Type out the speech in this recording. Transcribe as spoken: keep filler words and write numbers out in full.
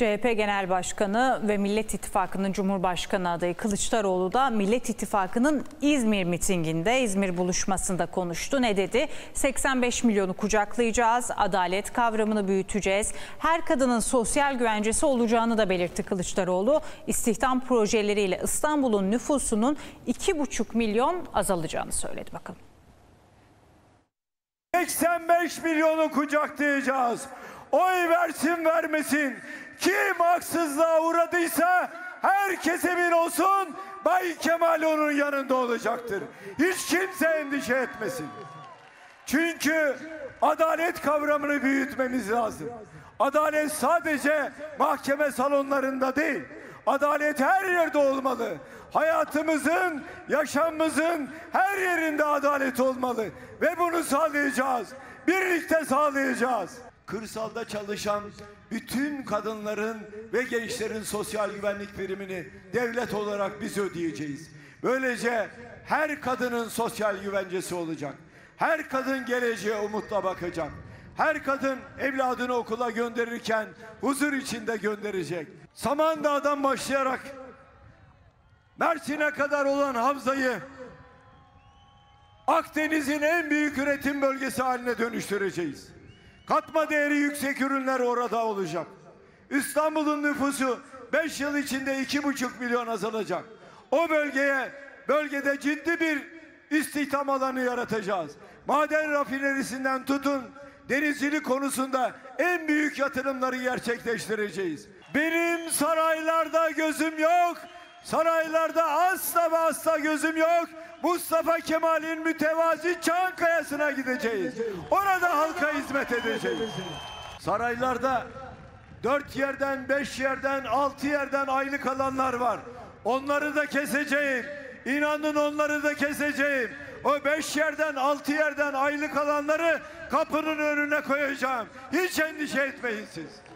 C H P Genel Başkanı ve Millet İttifakı'nın Cumhurbaşkanı adayı Kılıçdaroğlu da Millet İttifakı'nın İzmir mitinginde, İzmir buluşmasında konuştu. Ne dedi? seksen beş milyonu kucaklayacağız, adalet kavramını büyüteceğiz, her kadının sosyal güvencesi olacağını da belirtti Kılıçdaroğlu. İstihdam projeleriyle İstanbul'un nüfusunun iki buçuk milyon azalacağını söyledi. Bakalım. seksen beş milyonu kucaklayacağız. Oy versin vermesin. Kim haksızlığa uğradıysa herkes emin olsun Bay Kemal onun yanında olacaktır. Hiç kimse endişe etmesin. Çünkü adalet kavramını büyütmemiz lazım. Adalet sadece mahkeme salonlarında değil. Adalet her yerde olmalı. Hayatımızın, yaşamımızın her yerinde adalet olmalı. Ve bunu sağlayacağız. Birlikte sağlayacağız. Kırsalda çalışan bütün kadınların ve gençlerin sosyal güvenlik primini devlet olarak biz ödeyeceğiz. Böylece her kadının sosyal güvencesi olacak. Her kadın geleceğe umutla bakacak. Her kadın evladını okula gönderirken huzur içinde gönderecek. Samandağ'dan başlayarak Mersin'e kadar olan havzayı Akdeniz'in en büyük üretim bölgesi haline dönüştüreceğiz. Katma değeri yüksek ürünler orada olacak. İstanbul'un nüfusu beş yıl içinde iki buçuk milyon azalacak. O bölgeye, bölgede ciddi bir istihdam alanı yaratacağız. Maden rafinerisinden tutun, denizcilik konusunda en büyük yatırımları gerçekleştireceğiz. Benim saraylarda gözüm yok, saraylarda asla ve asla gözüm yok. Mustafa Kemal'in mütevazi Çankaya'sına gideceğiz. Orada halka hizmet edeceğiz. Saraylarda dört yerden, beş yerden, altı yerden aylık alanlar var. Onları da keseceğim. İnanın onları da keseceğim. O beş yerden, altı yerden aylık alanları kapının önüne koyacağım. Hiç endişe etmeyin siz.